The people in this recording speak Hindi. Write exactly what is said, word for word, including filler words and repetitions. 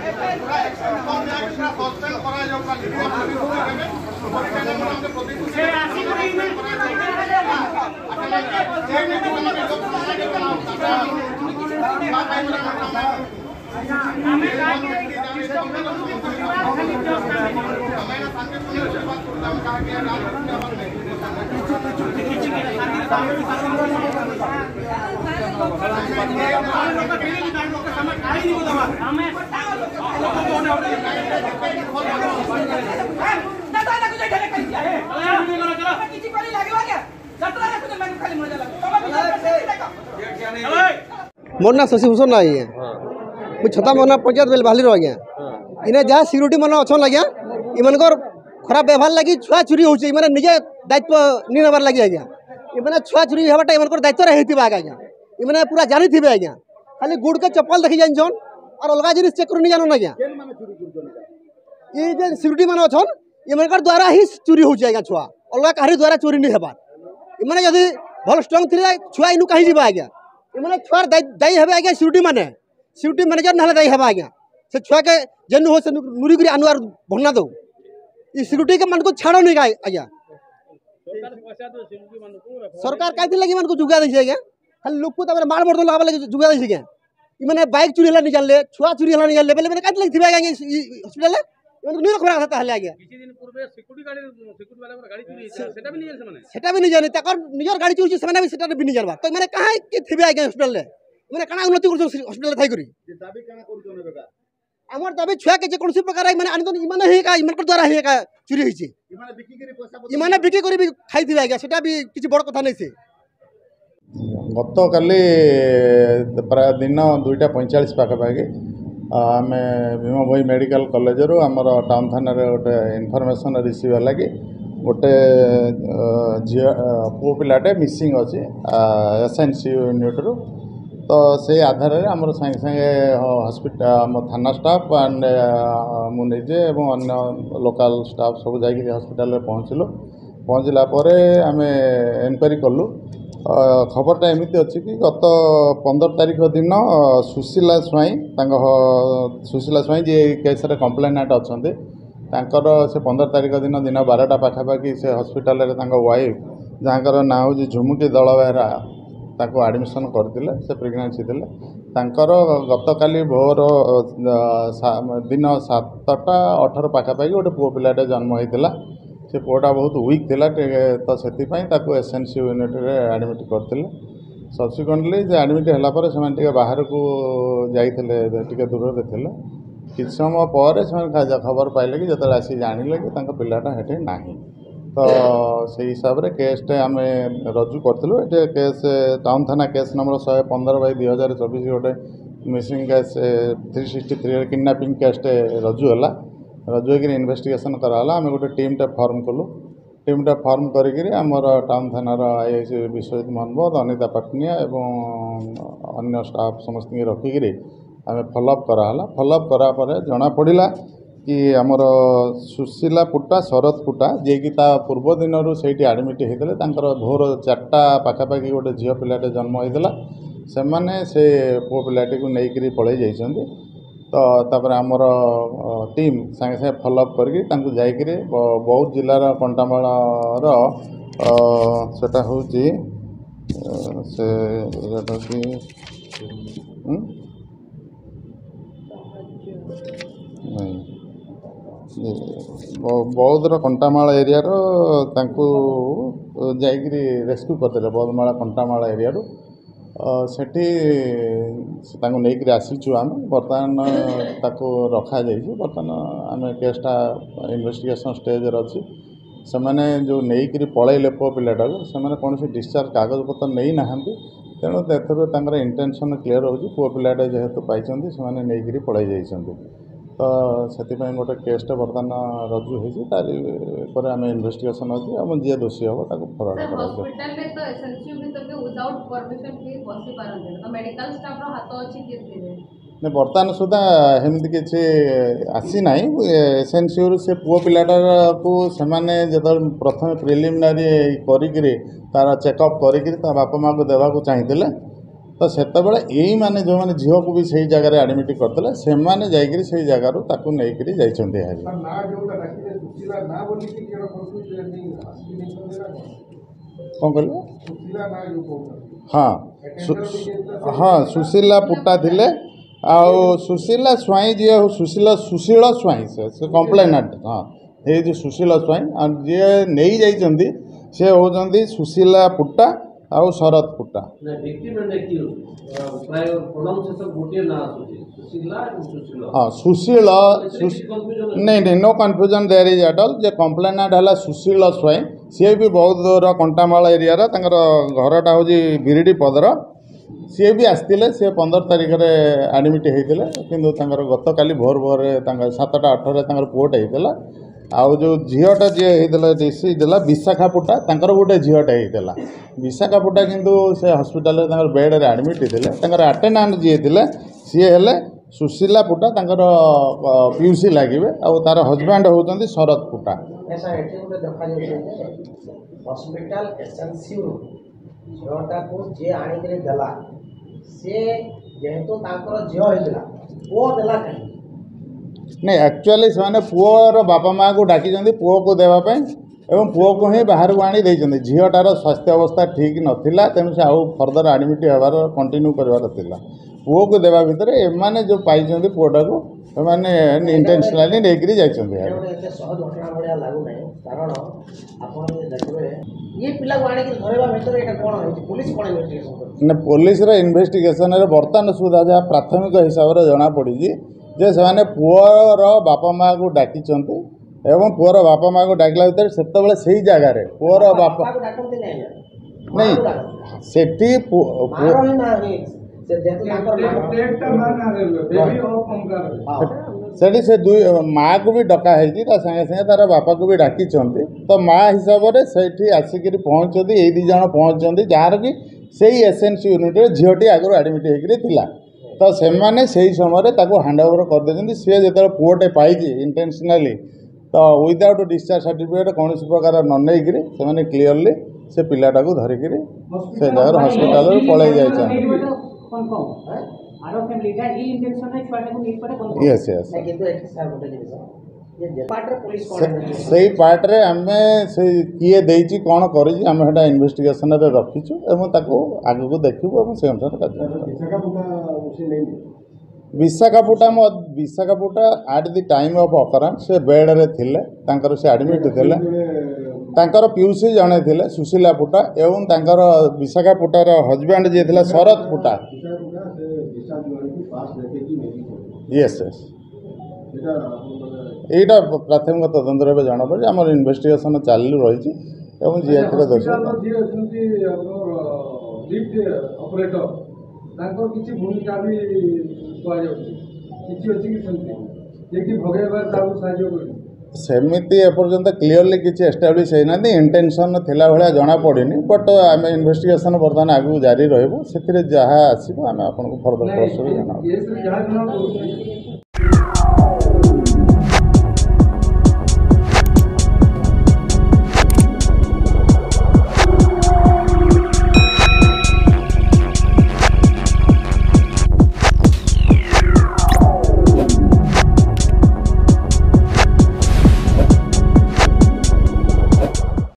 मोर ना शशिभूषण ना आज्ञा मुझे छता मोना पंचायत बेल बाहर आज्ञा इन्हें जहाँ सिक्यूरीटी मन अच्छा आज्ञा इमनकर खराब व्यवहार लगी छुआ चोरी होचे इमाने निजे दायित्व नहीं नबार लगी आज्ञा इमाने छुआ चोरी होबाटा इमनकर दायित्व रही आज्ञा इमाने पूरा जानी थे आज्ञा खाली गुड़ के चप्पल देखी जान और अलग जिन चेक कर नहीं जान आज्ञा ये जे सिक्यूरीटी मान अच्छन इमनकर द्वारा ही चोरी होचे आज्ञा छुआ अलग कहारी द्वारा चोरी नहीं हेबार इमाने जदि भल स्ट्रंग थी छुआ इनु कहीं जीवा आज्ञा इमाने छुआर दायी हे आज्ञा सिक्यूरीटी माने सिक्यूरीटी मैनेजर ना दायी हे आज्ञा से छुआ के जेनु हो से नुरी आनुआर भरना दो ये सिक्यूरीटी के मन को छाड़ो नहीं आज्ञा सरकार कहीं लगे मन को जुगा दी आज्ञा खाली लोग को मार मर्द लगा लगे जुगा दी आज्ञा इमाने बाइक चोरी है नहीं जानले छुआ चोरी है नहीं जानले बेले मैंने कहीं लगे आज्ञा हॉस्पिटल इनको नहीं रखा था हले आज्ञा किछि दिन पूर्वे सिक्यूरिटी गाड़ी सिक्यूरिटी वाला गाड़ी चोरी सेटा भी नहीं जाने माने सेटा भी नहीं जाने तकर निजर गाड़ी चोरी से भी सेटा भी नहीं जानबा तो माने कहां के थिबे आज्ञा हॉस्पिटल ले माने कना उन्नति कर हॉस्पिटल थाई करी दाबी कना कर बेका हमर दाबी छुआ के जे कोनसी प्रकार माने आनी तो इमाने हे का इमन द्वारा हे का चोरी होइছে इमाने बिकी करी पैसा इमाने बिकी करी भी खाई थिबे आज्ञा सेटा भी किछि बड़ कथा नै से गत काली प्राय दिन दुईटा पैंचाश पाखापाखि आम भीम भोई मेडिकल कॉलेज रू आमर टाउन थाना गोटे इनफॉरमेशन रिसीव है कि गोटे झी पु पिलाटे मिसिंग अच्छी एस एन सी यूनिट रू तो से आधार आमर सागे सागे हॉस्पिटल आम थाना स्टाफ एंड मुझे और अन्य लोकल स्टाफ सब जाकि हॉस्पिटल पहुँचलु पहुँचला आम एनक्वारी कलु खबरटा एमती अच्छी कि गत पंदर तारीख दिन सुशीला स्वाई सुशीला स्वाई जी केस कम्प्लेनेंट अच्छा से पंदर तारीख दिन दिन बारटा पाखापाखि से हॉस्पिटल वाइफ जहाँ ना हूँ झुमुकी दल बेहरा ताको एडमिशन करते से प्रेगनेंसी तांकर गत काली भोर दिन सातटा अठर पाखापाखि गोटे पुओ पिलाटे जन्म होता से पुआटा बहुत वीक थिला तो से एस एन सी यूनिट रे एडमिट करते सब्सिक्वेंटली जे एडमिट होला पर से बाहर को जाते दूर रे थे किछ समय पर से खबर पाइले कि जो आसी जानिले कि पिलाटा हेटे नाही तो से हिसाब से केसटे आम रजू करूँ ये केस टाउन थाना केस नंबर शहे पंदर बै दुई हजार चौबीस गोटे missing case three sixty three kidnapping केसटे रजू है रजू होकर इन्वेस्टिगेशन कराला आम गोटे टीमटे फर्म कलु टीमटे फर्म करिक आमर टाउन थानार आई आई सी विश्वजित मोहनबोध अनिता पाटनिया एवं अन्य स्टाफ समस्त रखिक आम फॉलोअप कराला फॉलोअप करा परे जना पड़ा कि आमर सुशीला पुटा शरद पुटा जे कि ता पूर्व दिन से एडमिट होते भोर चार्टा पाखापाखि गोटे झील पिलाटे जन्म होता से मैंने से पुओ पिलाटी को लेकर पलि जाइछन्ति तो तापर आमर टीम सांगे सांगे फॉलोअप करके जाकर बौद्ध जिलार कंटामाल सेटा हूँ से बौद्धर कंटामाल एरिया जाकरी रेस्क्यू करते बौद्धमाला कंटामाल एरिया सेठी नहीं आसीचु आम बर्तमान ताको रखा जाइए बर्तमान आम केसटा इन्वेस्टिगेशन स्टेज अच्छी से मैंने जो नहीं पलैले पुओ पिलाटा से कौन से डिस्चार्ज कागज पत्र नहीं ना तेणु एथर इंटेंशन क्लीयर हो पुओ पिलाटे जेहेतु पाई से नहीं पलि जाइए तो से गोटे केसटे बर्तमान रजू होती तार आम इन्वेस्टिगेशन अच्छी आम जी दोषी हम ताको फरवर्ड कर बर्तमान सुधा एमती किसी आसी ना एस एन सी रू से पुओ पिलाटा को से जो प्रथम प्रिलिमिनारी कर तार चेकअप कर बापा माँ को देवा चाहिए तो सेतबेले यही माने जो माने झील को भी सही जगह एडमिट करते से माने जाइकरी सही जगह ताकू नहीं जाइछन्ते है कौन कहले हाँ हाँ सुशीला पुट्टा थिले आउ सुशीला स्वाई जी सुशीला सुशील स्वाई से से कंप्लेनेंट हाँ ये जो सुशील स्वाई और जी नहीं जाइछन्ती से होजन्ती सुशीला पुट्टा आउ शरद पुट्टा हाँ सुशील नहीं नहीं no confusion there is at all जे कंप्लेनेंट है सुशील स्वाई सी भी बहुत दूर कंटामाल एरिया घरटा हूँ बिरिडी पदर सी भी आसते सी पंदर तारिख में आडमिट होते किंतु गत काली भोर भोर सातटा अठर पुओटे होता आउ जो झीटा जी होता डिसी देला विशाखा पुट्टा गोटे झीटे होता विशाखा पुट्टा किंतु से हॉस्पिटल बेड रे आडमिट होते अटेंडेंट जी थे सी हेले सुशीला पुट्टा पीयूसी लगे और तार हजबैंड होती शरद पुट्टा हॉस्पिटल एसएनसी झीटा को जे आनिक देला से जेहेतु तांकर झील होइला पुओ देला कहीं नहीं एक्चुअली से पुओर बापा माँ को डाकी पुओ को देवाई एवं पुओ को ही बाहर को आनी देइछन्ते झीटार स्वास्थ्य अवस्था ठीक नथिला तेणु से आउ फर्दर आडमिट होबार कंटिन्यू करवार थिला पुओ को देवा भितर एमाने जो पाइछन्ते पुओटा को एमाने इंटेंशनली लेकरी जाइछन्ते एते सहज घटना भलिया लागु नै कारण आपण देखबे ये पिला को आनिक धरेबा भितर एटा कोन होई पुलिस कोन इन्वेस्टिगेशन कर ने पुलिस रे इन्वेस्टिगेशन रे वर्तमान सुधा जा प्राथमिक हिसाब रे जना पड़ी जे से पुओर बापा माँ को डाकी एवं पुओर बापा माँ को डाकला भितर से सही जगार पुओर बापा नहीं सेठी सेठी से दुई माँ को भी डका है संगे संगे तार बापा को भी डाकी तो माँ हिसाब से सेठी आसिक पहुँचती ये दी जन पहुँचती जार कि सही एसएनसी यूनिट झीटी आगु आडमिट होता तो से मैंने से समय हैंड ओवर करदे सी जो पुओटे पाई इंटेंशनली तो विदाउट डिस्चार्ज सर्टिफिकेट कौन प्रकार न नहीं से क्लीयरली से पिलाटा को धरिक से जगह हॉस्पिटल पलि जाए यस यस से पार्ट रे आमे से किए देइची कौन करी आमे हेटा इन्वेस्टिगेशन रे रखिछु एवं ताको आगु को देखिबो एवं से अनुसार कार्य विशाखा पुट्टा मो Bishakha Putta at the time of occurrence से बेड रे थिले तांकर से एडमिट थिले तांकर पीयूसी जणे थिले सुशीला पुट्टा एवं तांकर विशाखा पुट्टार हजबैंड जे थिला शरद पुट्टा यस यस यहाँ प्राथमिक तदंतर में जाना पड़े आम इन्वेस्टिगेशन चालू रही जी एथर दोष सेमती एपर्यंत क्लीयरली किसी एस्टाब्लीश होना इंटेंशन थिला भाया जना पड़नी बट आम इन्वेस्टिगेशन बर्तमान आगू जारी रही से जहाँ आसो आम आपको फर्दर प्रोसेस जनाब।